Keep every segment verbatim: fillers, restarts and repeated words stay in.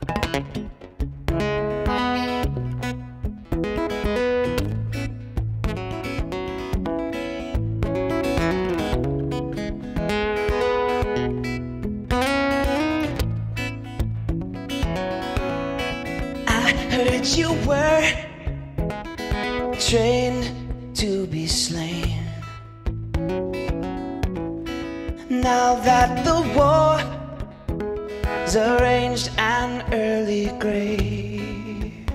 Heard you were trained to be slain. Now that the war's arranged an early grave,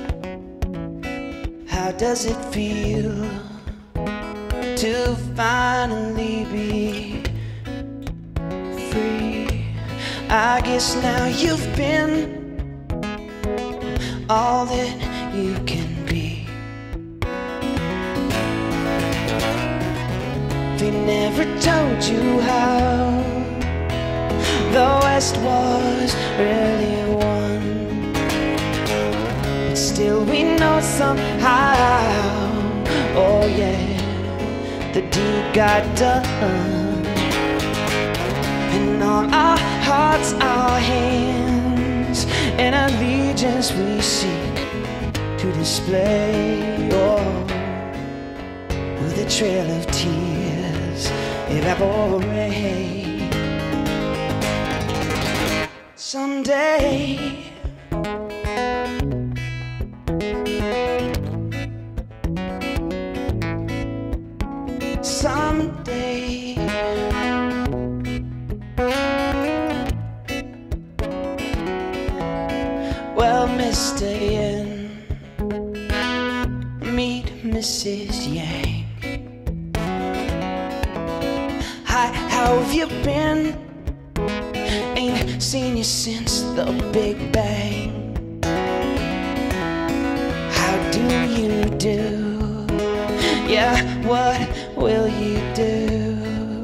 how does it feel to finally be free? I guess now you've been all that you can be. They never told you how the West was really won, but still we know somehow, oh yeah, the deed got done. And on our hearts, our hands, and allegiance we seek to display, oh, with a trail of tears evaporate. Someday Someday well, Mister Yin, meet Missus Yang. Hi, how have you been? Ain't seen you since the Big Bang. How do you do? Yeah, what will you do?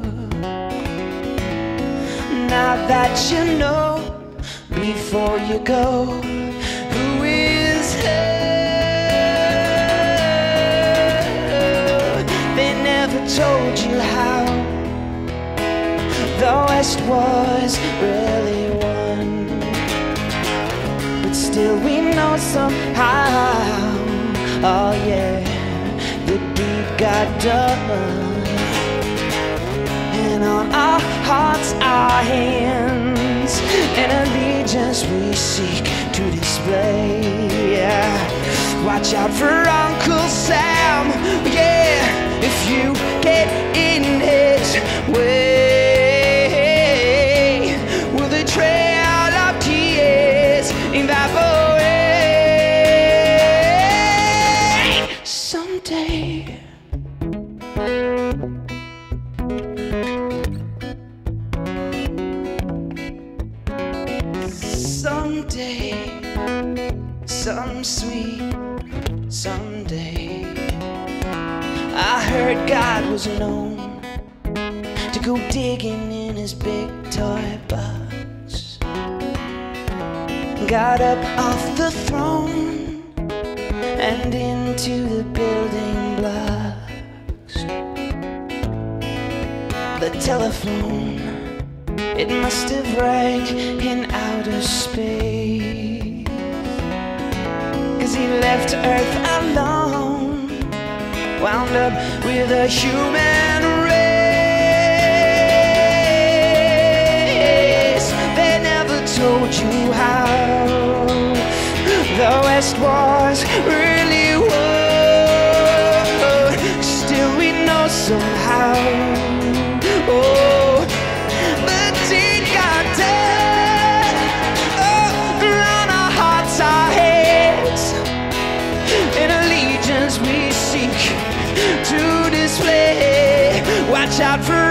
Now that you know, before you go, who is her? They never told you how the West was really won, but still we know somehow, oh yeah, the deed got done. And on our hearts, our hands, and allegiance we seek to display, yeah. Watch out for Uncle Sam, yeah, if you get in his way, will the trail of tears evaporate? Someday Someday, some sweet someday. I heard God was known to go digging in his big toy box. Got up off the throne and into the building blocks. The telephone, it must have rang in outer space, 'cause he left Earth alone, wound up with a human race. They never told you how the West was really won, still we know somehow, oh, we seek to display. Watch out for